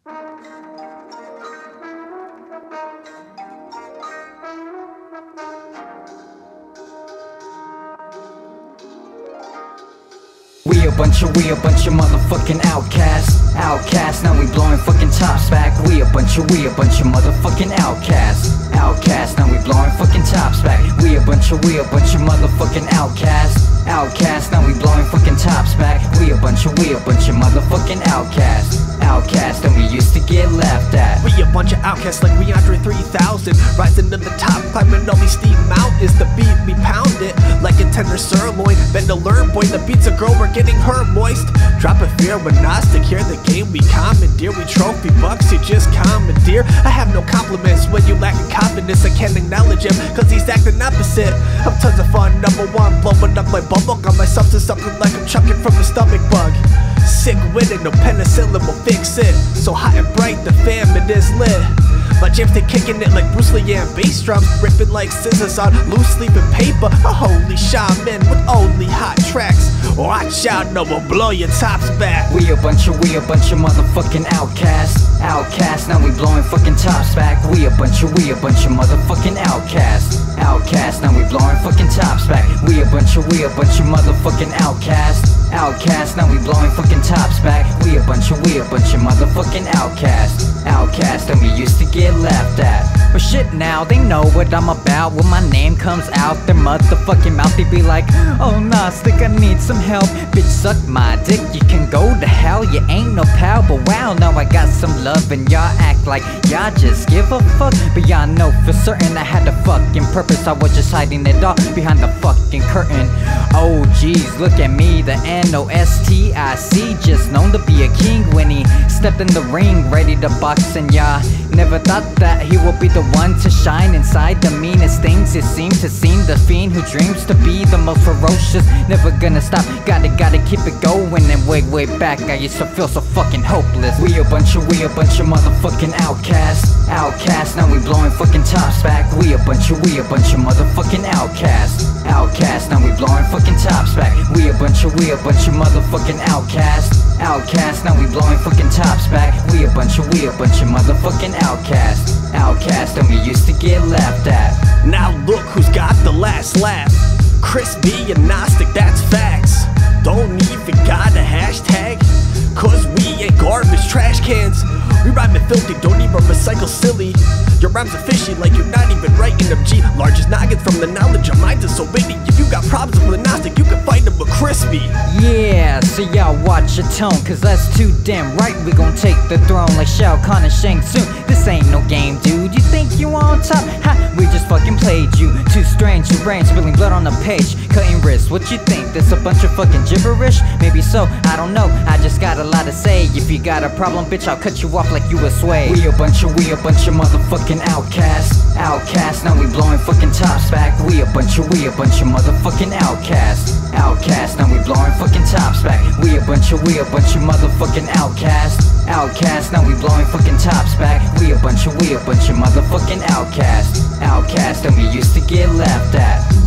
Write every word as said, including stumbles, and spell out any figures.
We a bunch of, we a bunch of motherfucking outcasts. Outcasts, now we blowing fucking tops back. We a bunch of, we a bunch of motherfucking outcasts. Outcasts, now we blowing fucking tops back. We a bunch of, we a bunch of motherfucking outcasts. Outcasts, now we blowing fucking tops back. We a bunch of, we a bunch of motherfucking outcasts. Outcasts, and we used to get laughed at. We a bunch of outcasts like we Andre three thousand, rising to the top, climbing all these steep mountains. The beat, we pound it like a tender sirloin. Bend to learn, boy, the beats a girl, we're getting her moist. Drop a fear with Nostic, here the game we commandeer. We trophy bucks, you just commandeer. I have no compliments when you lacking confidence. I can't acknowledge him, cause he's acting opposite. I'm tons of fun, number one, blowing up like bubblegum. My substance something like I'm chucking from a stomach bug. Sick with it, no penicillin will fix it. So hot and bright, the fam, it is lit. My jams, they kicking it like Bruce Lee and bass drums, ripping like scissors on loose sleeping paper. A holy shaman with only hot tracks. Watch out, no, we'll blow your tops back. We a bunch of, we a bunch of motherfucking outcasts. Outcasts, now we blowing fucking tops back. We a bunch of, we a bunch of motherfucking outcasts. Outcasts, now we blowing fucking tops back. We a bunch of, we a bunch of motherfucking outcasts. Outcasts, now we blowing fucking tops back. We a bunch of, we a bunch of motherfucking outcasts. Outcasts, and we used to get laughed at. But shit, now they know what I'm about. When my name comes out their motherfucking mouth, they be like, oh Nostic, I need some help. Bitch, suck my dick, you can go to hell. You ain't no pal, but wow, now I got some love. And y'all act like y'all just give a fuck, but y'all know for certain I had a fucking purpose. I was just hiding it all behind the fucking curtain. Oh geez, look at me, the N O S T I C, just known to be a king. When he stepped in the ring, ready to box, and y'all never thought that he would be the one to shine inside the meanest things. It seemed to seem the fiend who dreams to be the most ferocious, never gonna stop, gotta gotta keep it going. And way way back I used to feel so fucking hopeless. We a bunch of, we a bunch of motherfucking outcasts. Outcasts, now we blowing fucking tops back. We a bunch of, we a bunch of motherfucking outcasts. Outcasts, now we blowing fucking tops back. We a bunch of, we a bunch of motherfucking outcasts. Outcasts, now we blowing fucking tops back. We a bunch of, we a bunch of motherfucking outcasts. Outcasts, and we used to get laughed at. Now look who's got the last laugh. Chris B and Nostic, that's facts. Don't even got a hashtag, cause we ain't garbage trash cans. We rhyming filthy, don't even recycle silly. Your rhymes are fishy like you're not even writing them. G, largest noggins from the knowledge of minds is so witty. If you got problems with a Nostic, you can fight them with Crispy. Yeah, so y'all watch your tone, cause that's too damn right. We gon' take the throne like Shao Kahn and Shang Tsung. This ain't no game, dude, you think you on top? Ha, we just fucking played you. Too strange, your brain spilling blood on the page, cutting wrists. What you think, this a bunch of fucking gibberish? Maybe so, I don't know, I just got a lot to say. If you got a problem, bitch, I'll cut you off like you a sway. We a bunch of, we a bunch of motherfucking outcasts. Outcasts, now we blowing fucking tops back. We a bunch of, we a bunch of motherfucking outcasts. Outcasts, now we blowing fucking tops back. We a bunch of, we a bunch of motherfucking outcasts. Outcasts, now we blowing fucking tops back. We a bunch of, we a bunch of motherfucking outcasts. Outcasts, and we used to get laughed at.